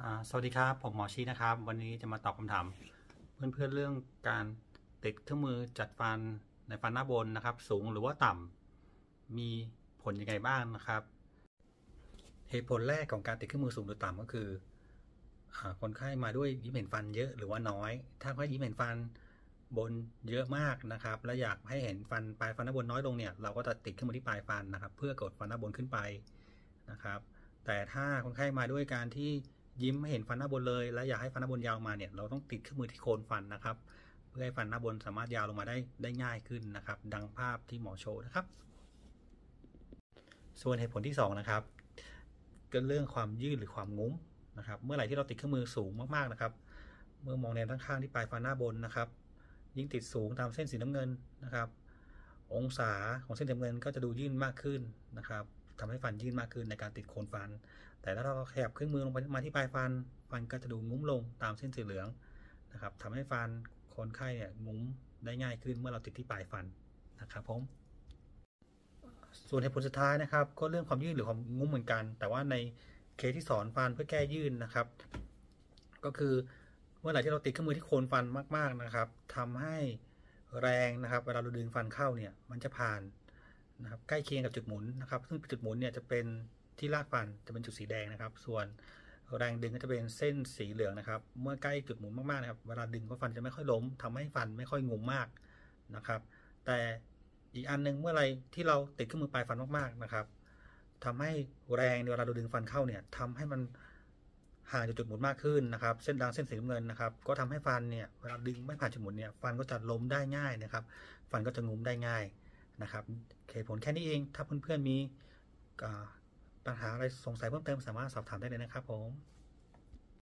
สวัสดีครับผมหมอชีนะครับวันนี้จะมาตอบคำถามเพื่อนๆเรื่องการติดเครื่องมือจัดฟันในฟันหน้าบนนะครับสูงหรือว่าต่ำมีผลยังไงบ้างนะครับเหตุผลแรกของการติดเครื่องมือสูงหรือต่ำก็คือคนไข้มาด้วยยิ้มเห็นฟันเยอะหรือว่าน้อยถ้าเขายิ้มเห็นฟันบนเยอะมากนะครับและอยากให้เห็นฟันปลายฟันหน้าบนน้อยลงเนี่ยเราก็จะติดเครื่องมือที่ปลายฟันนะครับเพื่อกดฟันหน้าบนขึ้นไปนะครับแต่ถ้าคนไข้มาด้วยการที่ยิ้มไม่เห็นฟันหน้าบนเลยและอยากให้ฟันหน้าบนยาวมาเนี่ยเราต้องติดเครื่องมือที่โคนฟันนะครับเพื่อให้ฟันหน้าบนสามารถยาวลงมาได้ง่ายขึ้นนะครับดังภาพที่หมอโชว์นะครับส่วนเหตุผลที่2นะครับก็เรื่องความยืดหรือความงุ้มนะครับเมื่อไหร่ที่เราติดเครื่องมือสูงมากๆนะครับเมื่อมองแนวข้างๆที่ปลายฟันหน้าบนนะครับยิ่งติดสูงตามเส้นสีน้ำเงินนะครับองศาของเส้นสีน้ำเงินก็จะดูยื่นมากขึ้นนะครับทำให้ฟันยื่นมากขึ้นในการติดโคนฟันแต่ถ้าเราขยับเครื่องมือลงไปมาที่ปลายฟันก็จะดูงุ้มลงตามเส้นสีเหลืองนะครับทำให้ฟันคนไข้เนี่ยงุ้มได้ง่ายขึ้นเมื่อเราติดที่ปลายฟันนะครับผมส่วนเหตุผลสุดท้ายนะครับก็เรื่องความยืดหรือความงุ้มเหมือนกันแต่ว่าในเคสที่สอนฟันเพื่อแก้ยื่นนะครับก็คือเมื่อไหร่ที่เราติดเครื่องมือที่โคนฟันมากๆนะครับทำให้แรงนะครับเวลาเราดึงฟันเข้าเนี่ยมันจะผ่านนะครับใกล้เคียงกับจุดหมุนนะครับซึ่งจุดหมุนเนี่ยจะเป็นที่รากฟันจะเป็นจุดสีแดงนะครับส่วนแรงดึงก็จะเป็นเส้นสีเหลืองนะครับเมื่อใกล้จุดหมุนมากๆนะครับเวลาดึงก็ฟันจะไม่ค่อยล้มทำให้ฟันไม่ค่อยงุ้มมากนะครับแต่อีกอันนึงเมื่อไรที่เราติดเครื่องมือปลายฟันมากๆนะครับทำให้แรงเวลาเราดึงฟันเข้าเนี่ยทำให้มันห่างจากจุดหมุนมากขึ้นนะครับเส้นดังเส้นสีน้ำเงินนะครับก็ทำให้ฟันเนี่ยเวลาดึงไม่ผ่านจุดหมุนเนี่ยฟันก็จะล้มได้ง่ายนะครับฟันก็จะงุ้มได้ง่ายนะครับเหตุผลแค่นี้เองถ้าเพื่อนๆมีปัญหาอะไรสงสัยเพิ่มเติมสามารถสอบถามได้เลยนะครับผม